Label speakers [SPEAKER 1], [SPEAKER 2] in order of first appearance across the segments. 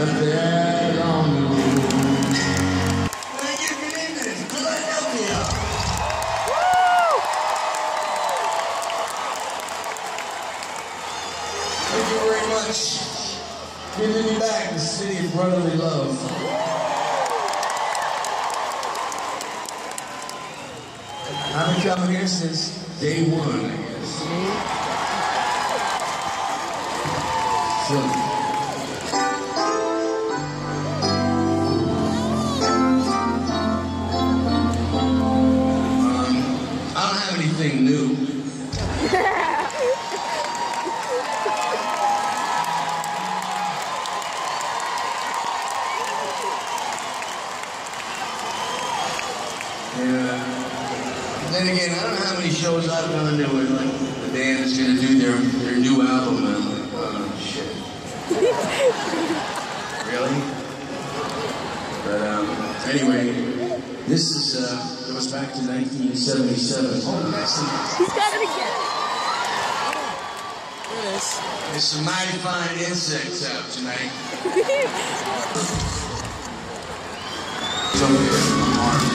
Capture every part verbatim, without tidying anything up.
[SPEAKER 1] Up there on the road. Thank you, good evening, Philadelphia. Woo! Thank you very much. Giving me back the city of brotherly love. I've been coming here since day one, I guess. So, um, I don't have anything new. Yeah. Then again, I don't know how many shows I've gone to where like the band is gonna do their their new album, and I'm like, oh shit. Really? But um, anyway, this is uh, goes back to nineteen seventy-seven. Oh, that's nice.
[SPEAKER 2] He's got it again. Look at this.
[SPEAKER 1] There's some mighty fine insects out tonight. It's over here in Mars.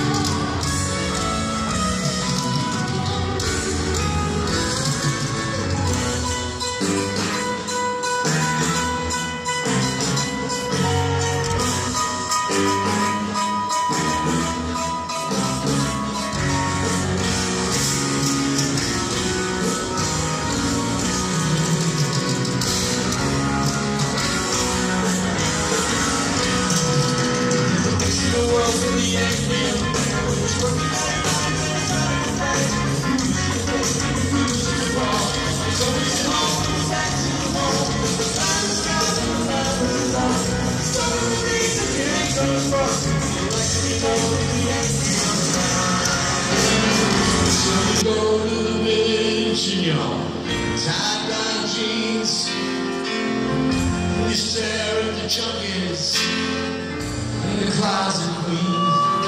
[SPEAKER 1] Go to the village in your tie-dye jeans. You stare at the junkies and the closet queen.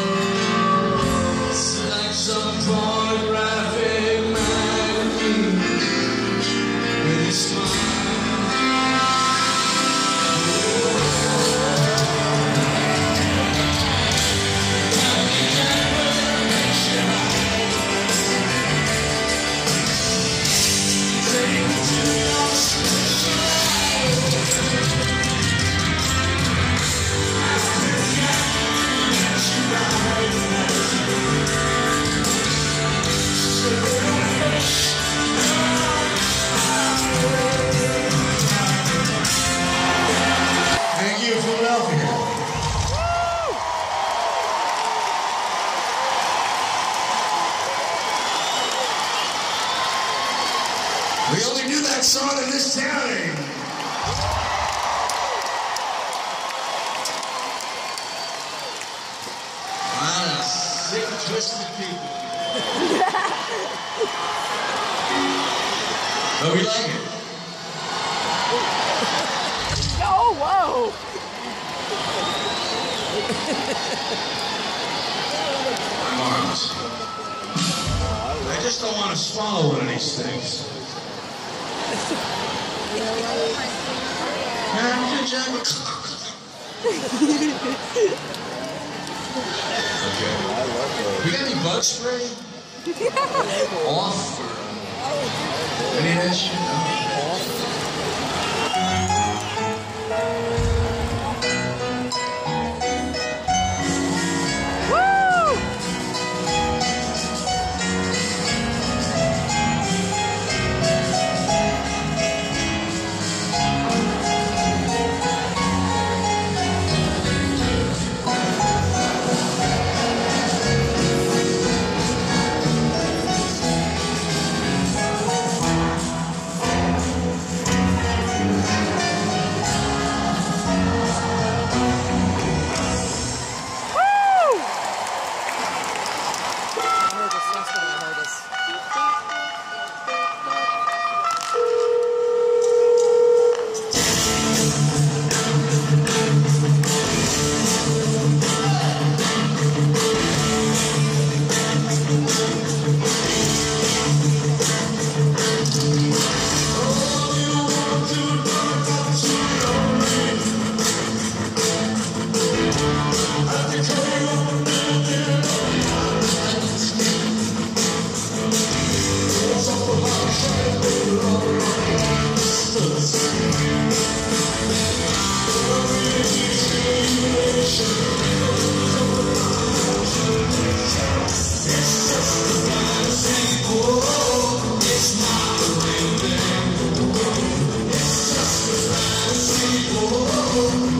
[SPEAKER 1] It's like some pornographic magazine. And you smile. Thank you, Philadelphia. We only do that song in this town anymore. What a sick, twisted people. But we like it.
[SPEAKER 2] Oh, whoa!
[SPEAKER 1] My arms. I just don't want to swallow one of these things. Okay. We got any bug spray? Off? Any of that shit? Oh,